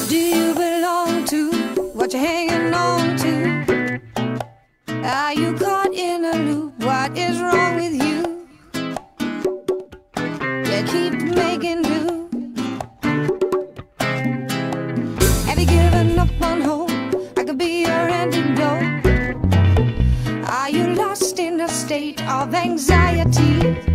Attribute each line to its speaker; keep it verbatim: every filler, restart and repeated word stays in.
Speaker 1: Do you belong to what you're hanging on to? Are you caught in a loop? What is wrong with you? You keep making do. Have you given up on hope? I could be your antidote. Are you lost in a state of anxiety?